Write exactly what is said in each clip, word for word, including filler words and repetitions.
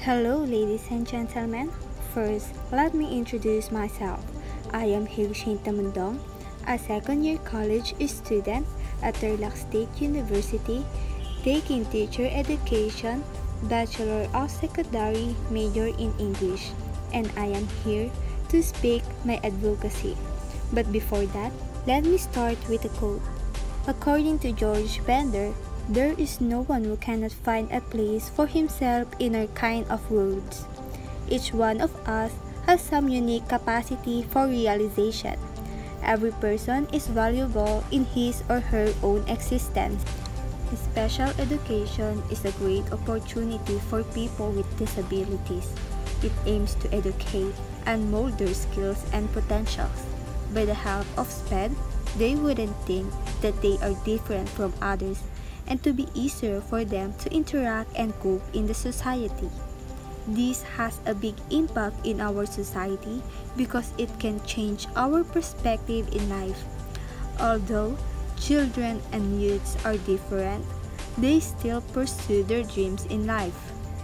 Hello, ladies and gentlemen. First, let me introduce myself. I am Hirshin Tamundong, a second-year college student at Tarlac State University, taking teacher education, Bachelor of Secondary, major in English, and I am here to speak my advocacy. But before that, let me start with a quote. According to George Bender, there is no one who cannot find a place for himself in our kind of worlds. Each one of us has some unique capacity for realization. Every person is valuable in his or her own existence. Special education is a great opportunity for people with disabilities. It aims to educate and mold their skills and potentials. By the help of SPED, they wouldn't think that they are different from others, and to be easier for them to interact and cope in the society. This has a big impact in our society because it can change our perspective in life. Although children and youths are different, they still pursue their dreams in life.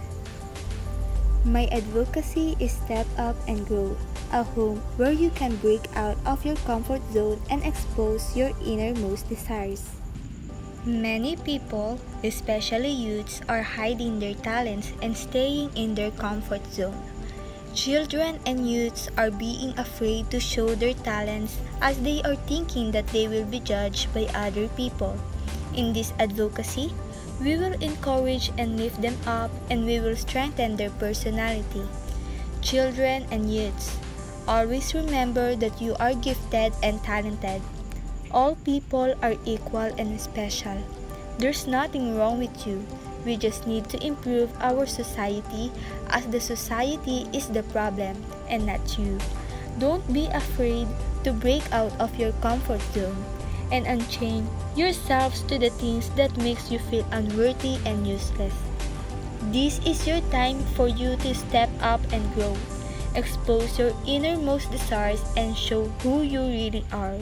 My advocacy is Step Up and Grow, a home where you can break out of your comfort zone and expose your innermost desires. Many people, especially youths, are hiding their talents and staying in their comfort zone. Children and youths are being afraid to show their talents as they are thinking that they will be judged by other people. In this advocacy, we will encourage and lift them up, and we will strengthen their personality. Children and youths, always remember that you are gifted and talented. All people are equal and special. There's nothing wrong with you. We just need to improve our society, as the society is the problem and not you. Don't be afraid to break out of your comfort zone and unchain yourselves to the things that makes you feel unworthy and useless. This is your time for you to step up and grow. Expose your innermost desires and show who you really are.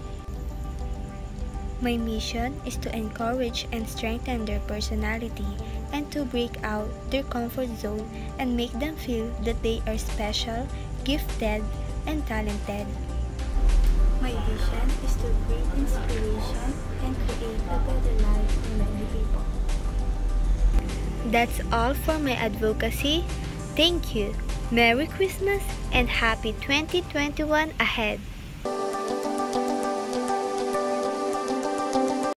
My mission is to encourage and strengthen their personality and to break out their comfort zone and make them feel that they are special, gifted, and talented. My vision is to bring inspiration and create a better life for many people. That's all for my advocacy. Thank you. Merry Christmas and happy twenty twenty-one ahead.